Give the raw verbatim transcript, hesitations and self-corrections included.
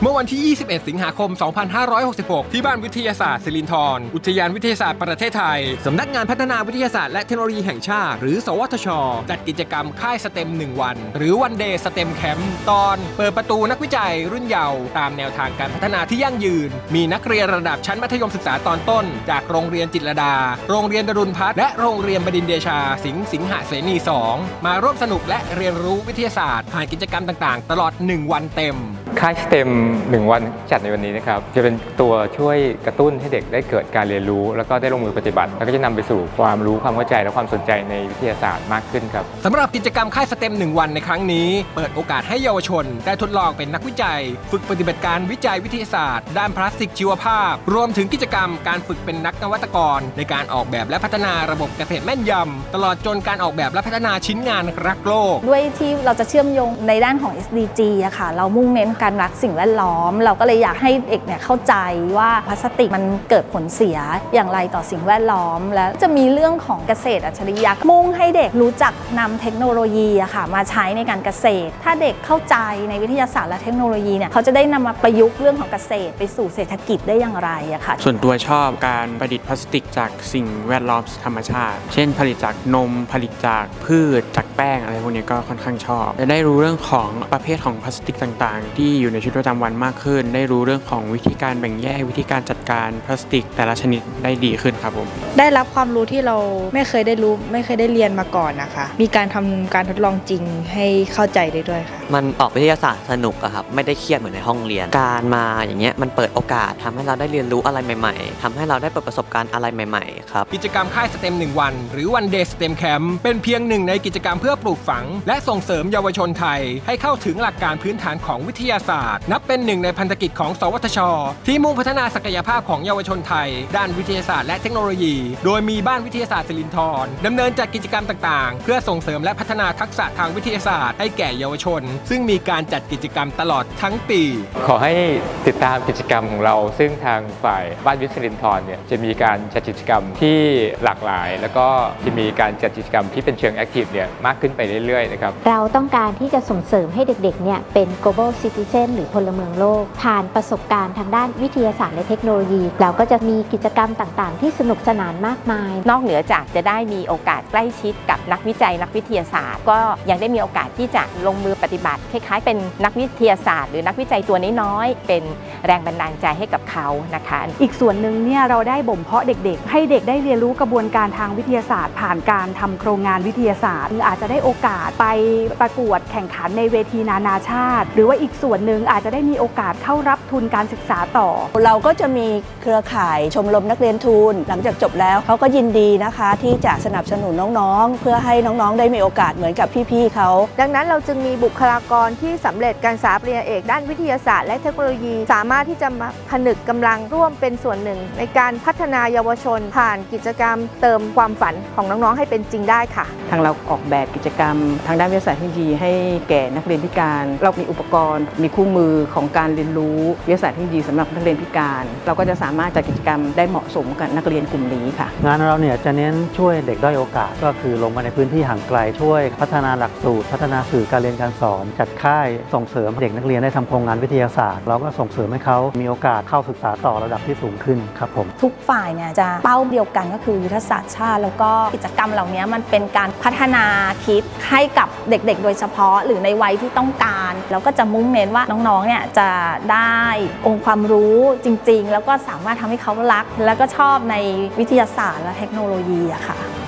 เมื่อวันที่ ยี่สิบเอ็ด สิงหาคม สองพันห้าร้อยหกสิบหก ที่บ้านวิทยาศาสตร์สิรินธรอุทยานวิทยาศาสตร์ประเทศไทยสำนักงานพัฒนาวิทยาศาสตร์และเทคโนโลยีแห่งชาติหรือสวทช.จัดกิจกรรมค่ายสเต็มหนึ่งวันหรือวันเดย์สเต็มแคมป์ตอนเปิดประตูนักวิจัยรุ่นเยาว์ตามแนวทางการพัฒนาที่ยั่งยืนมีนักเรียนระดับชั้นมัธยมศึกษาตอนต้นจากโรงเรียนจิตรลดาโรงเรียนดรุณพัฒน์และโรงเรียนบดินทร์เดชาสิงห์สิงหเสนีสองมาร่วมสนุกและเรียนรู้วิทยาศาสตร์ผ่านกิจกรรมต่างๆตลอดหนึ่งวันเต็มค่ายสเต็มหนึ่งวันจัดในวันนี้นะครับจะเป็นตัวช่วยกระตุ้นให้เด็กได้เกิดการเรียนรู้แล้วก็ได้ลงมือปฏิบัติแล้วก็จะนำไปสู่ความรู้ความเข้าใจและความสนใจในวิทยาศาสตร์มากขึ้นครับสำหรับกิจกรรมค่ายสเต็มหนึ่งวันในครั้งนี้เปิดโอกาสให้เยาวชนได้ทดลองเป็นนักวิจัยฝึกปฏิบัติการวิจัยวิทยาศาสตร์ด้านพลาสติกชีวภาพรวมถึงกิจกรรมการฝึกเป็นนักนวัตกรในการออกแบบและพัฒนาระบบเกษตรแม่นยำตลอดจนการออกแบบและพัฒนาชิ้นงานรักโลกด้วยที่เราจะเชื่อมโยงในด้านของ เอส ดี จี อะค่ะเรามุ่งเน้นการรักสิ่งแวดล้อมเราก็เลยอยากให้เด็กเนี่ยเข้าใจว่าพลาสติกมันเกิดผลเสียอย่างไรต่อสิ่งแวดล้อมและจะมีเรื่องของเกษตรอัจฉริยะมุ่งให้เด็กรู้จักนำเทคโนโลยีอะค่ะมาใช้ในการเกษตรถ้าเด็กเข้าใจในวิทยาศาสตร์และเทคโนโลยีเนี่ยเขาจะได้นำมาประยุกต์เรื่องของเกษตรไปสู่เศรษฐกิจได้อย่างไรอะค่ะส่วนตัวชอบการประดิษฐ์พลาสติกจากสิ่งแวดล้อมธรรมชาติเช่นผลิตจากนมผลิตจากพืชจากแป้งอะไรพวกนี้ก็ค่อนข้างชอบจะได้รู้เรื่องของประเภทของพลาสติกต่างๆที่อยู่ในชีวิตประจำวันมากขึ้นได้รู้เรื่องของวิธีการแบ่งแยกวิธีการจัดการพลาสติกแต่ละชนิดได้ดีขึ้นครับผมได้รับความรู้ที่เราไม่เคยได้รู้ไม่เคยได้เรียนมาก่อนนะคะมีการทำการทดลองจริงให้เข้าใจได้ด้วยค่ะมันออกวิทยาศาสตร์สนุกอะครับไม่ได้เครียดเหมือนในห้องเรียนการมาอย่างเงี้ยมันเปิดโอกาสทำให้เราได้เรียนรู้อะไรใหม่ๆทำให้เราได้เปิดประสบการณ์อะไรใหม่ๆครับกิจกรรมค่ายสเต็มหนึ่งวันหรือวันเดย์สเต็มแคมป์เป็นเพียงหนึ่งในกิจกรรมเพื่อปลูกฝังและส่งเสริมเยาวชนไทยให้เข้าถึงหลักการพื้นฐานของวิทยาศาสตร์นับเป็นหนึ่งในพันธกิจของสวทช.ที่มุ่งพัฒนาศักยภาพของเยาวชนไทยด้านวิทยาศาสตร์และเทคโนโลยีโดยมีบ้านวิทยาศาสตร์สิรินธรดำเนินจัดกิจกรรมต่างๆเพื่อส่งเสริมและพัฒนาทักษะทางวิทยาศาสตร์ให้แก่เยาวชนซึ่งมีการจัดกิจกรรมตลอดทั้งปีขอให้ติดตามกิจกรรมของเราซึ่งทางฝ่ายบ้านวิทยาศาสตร์สิรินธรเนี่ยจะมีการจัดกิจกรรมที่หลากหลายแล้วก็จะมีการจัดกิจกรรมที่เป็นเชิงแอคทีฟเนี่ยมากขึ้นไปเรื่อยๆนะครับเราต้องการที่จะส่งเสริมให้เด็กๆเนี่ยเป็น global citizen หรือพลเมืองโลกผ่านประสบการณ์ทางด้านวิทยาศาสตร์และเทคโนโลยีเราก็จะมีกิจกรรมต่างๆที่สนุกสนานมากมายนอกเหนือจากจะได้มีโอกาสใกล้ชิดกับนักวิจัยนักวิทยาศาสตร์ก็ยังได้มีโอกาสที่จะลงมือปฏิบัติคล้ายๆเป็นนักวิทยาศาสตร์หรือนักวิจัยตัวน้อยๆเป็นแรงบันดาลใจให้กับเขานะคะอีกส่วนหนึ่งเนี่ยเราได้บ่มเพาะเด็กๆให้เด็กได้เรียนรู้กระบวนการทางวิทยาศาสตร์ผ่านการทำโครงงานวิทยาศาสตร์หรืออาจจะได้โอกาสไปประกวดแข่งขันในเวทีนานาชาติหรือว่าอีกส่วนหนึ่งอาจจะได้มีโอกาสเข้ารับทุนการศึกษาต่อเราก็จะมีเครือข่ายชมรมนักเรียนทุนหลังจากจบแล้วเขาก็ยินดีนะคะที่จะสนับสนุนน้องๆเพื่อให้น้องๆได้มีโอกาสเหมือนกับพี่ๆเขาดังนั้นเราจึงมีบุคลากรที่สำเร็จการศึกษาปริญญาเอกด้านวิทยาศาสตร์และเทคโนโลยีสามารถที่จะมาผนึกกำลังร่วมเป็นส่วนหนึ่งในการพัฒนาเยาวชนผ่านกิจกรรมเติมความฝันของน้องๆให้เป็นจริงได้ค่ะทางเราออกแบบกิจกรรมทางด้านวิทยาศาสตร์เทคโนโลยีให้แก่นักเรียนพิการเรามีอุปกรณ์มีคู่มือของการเรียนรู้วิทยาศาสตร์เทคโนโลยีสำหรับนักเรียนพิการเราก็จะสามารถจัดกิจกรรมได้เหมาะสมกับนักเรียนกลุ่มนี้ค่ะงานเราเนี่ยจะเน้นช่วยเด็กด้อยโอกาสก็คือลงมาในพื้นที่ห่างไกลช่วยพัฒนาหลักสูตรพัฒนาสื่อการเรียนการสอนจัดค่ายส่งเสริมเด็กนักเรียนได้ทำโครงงานวิทยาศาสตร์เราก็ส่งเสริมให้เขามีโอกาสเข้าศึกษาต่อระดับที่สูงขึ้นครับผมทุกฝ่ายเนี่ยจะเป้าเดียวกันก็คือยุทธศาสตร์ชาติแล้วก็กิจกรรมเหล่านี้มันเป็นการพัฒนาคิดให้กับเด็กๆโดยเฉพาะหรือในวัยที่ต้องการแล้วก็จะมุ่งเน้นว่าน้องๆเนี่ยจะได้องค์ความรู้จริงๆแล้วก็สามารถทำให้เขารักแล้วก็ชอบในวิทยาศาสตร์และเทคโนโลยีอะค่ะ